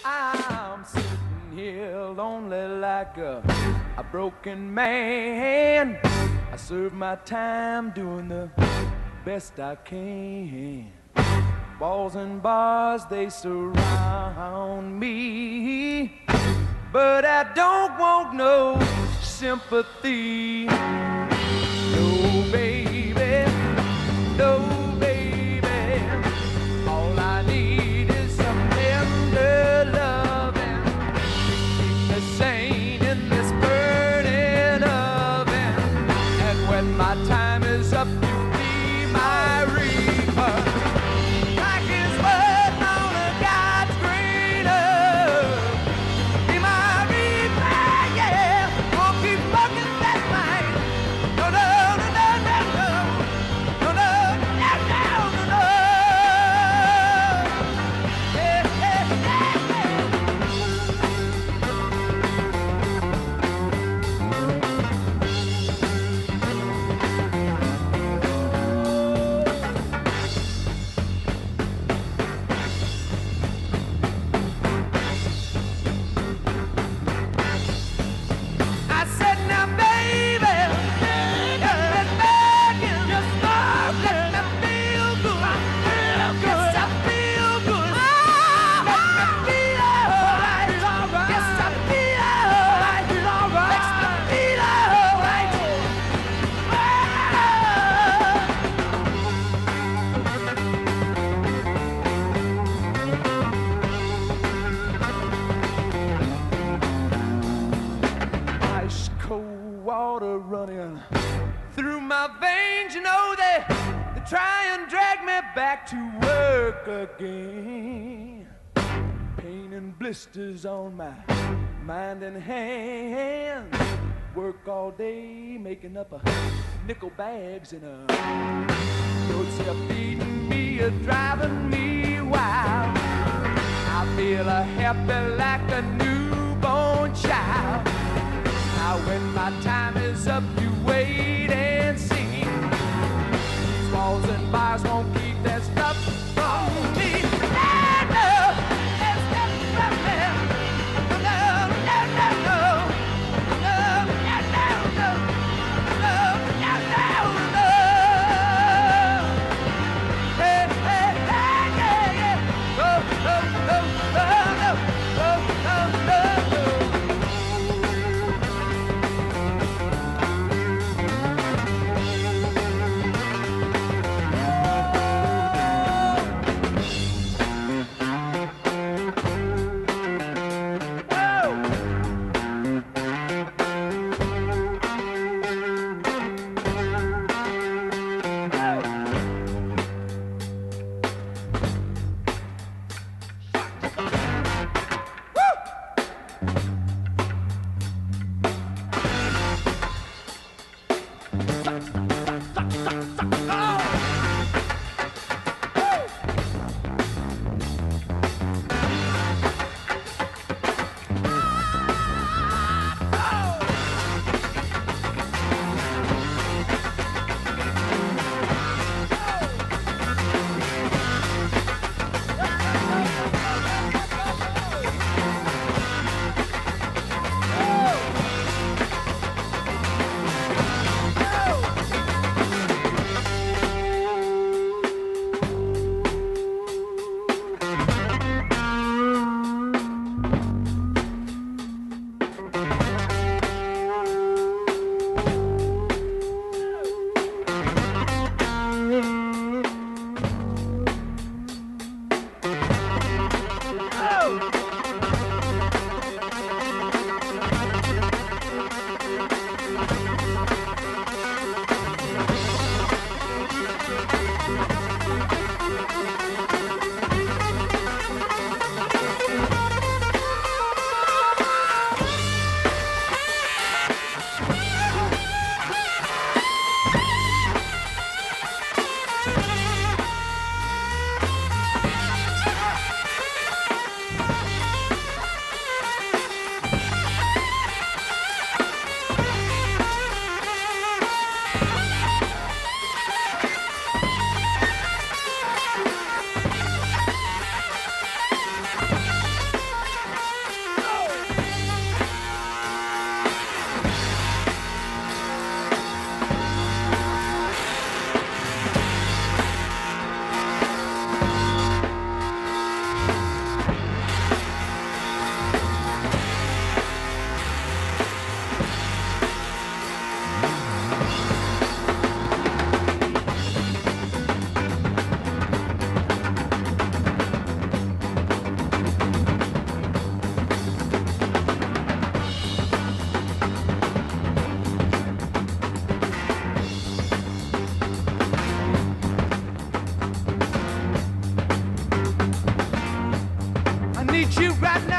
I'm sitting here lonely like a broken man. I serve my time doing the best I can. Walls and bars, they surround me, but I don't want no sympathy. No, baby, no, baby. All I need is some tender loving to keep me sane in this burning oven. And when my time is up, you be my reaper. Like his word on a God's green earth. Be my reaper, yeah. Won't keep fucking that night. No, no, no, no, no, no. No, no, no, no, no, no. Yeah, yeah, yeah, I said, now, baby, let me beg you, just stop, let me feel good. Yes, I feel good. Let me feel alright. Yes, I feel alright. Makes me feel alright. Ice cold water running through my veins, you know they try and drag me back to work again. Pain and blisters on my mind and hands. Work all day making up a nickel bags in a roads are feeding me, driving me wild. I feel happy like a newborn child. Now when my time is up, you wait and see. These walls and bars won't keep that stuff from me. No, no, that's from me. No, no, no, no. No, no, no, no. No, no, no, no. Hey, hey, hey, yeah, yeah. Oh, oh, oh, oh, no. Oh, oh, oh, oh. need you right now.